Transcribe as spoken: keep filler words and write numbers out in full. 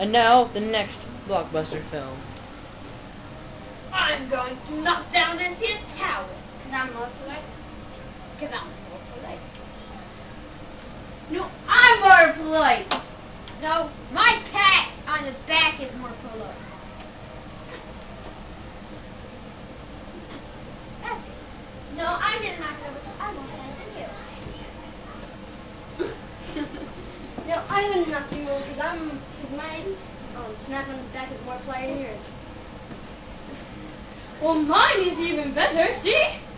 And now, the next blockbuster film. I'm going to knock down this here tower. Because I'm more polite. Because I'm more polite. No, I'm more polite. No, my pat on the back is more polite. That's it. No, I'm going to knock it over because I won't answer you. No, I'm going to knock you over because I'm, because my um, snap on the back is more polite than yours. Well, mine is even better, see?